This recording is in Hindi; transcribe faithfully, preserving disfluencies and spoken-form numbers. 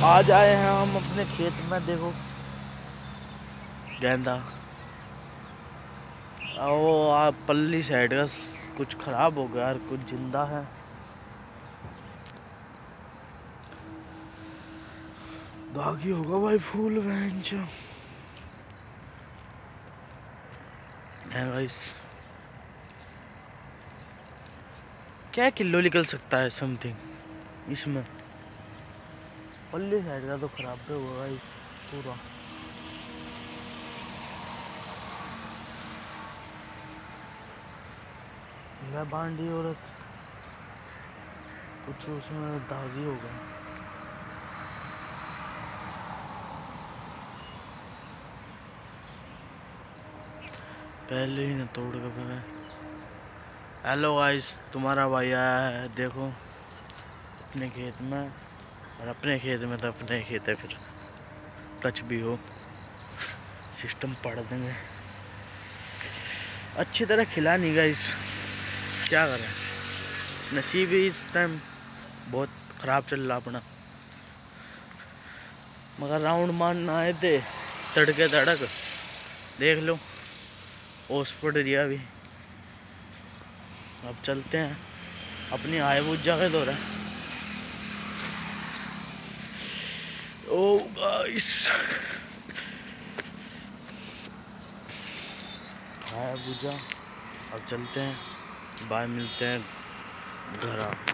आज आए हैं हम अपने खेत में। देखो गेंदा, वो आप पल्ली साइड का कुछ खराब हो गया और कुछ जिंदा है। दागी होगा भाई फूल बेंच है गाइस। क्या किलो निकल सकता है समथिंग इसमें। पल्ली साइड का तो खराब भी हुआ गाइस पूरा। मैं बांडी औरत कुछ उसमें दागी हो गया। पहले ही ना तोड़ के फिर। हेलो गाइस, तुम्हारा भाई आया है देखो अपने खेत में। और अपने खेत में तो अपने खेत है, फिर कुछ भी हो सिस्टम पढ़ देंगे। अच्छी तरह खिला नहीं गाइस, क्या करें, नसीब ही इस टाइम बहुत ख़राब चल रहा अपना। मगर राउंड मारना आए थे तड़के तड़क, देख लो ओस पड़ रही अभी। अब चलते हैं अपनी आय बुझा के दौरा। ओ गाइस आय बुझा, अब चलते हैं। बाय, मिलते हैं घर।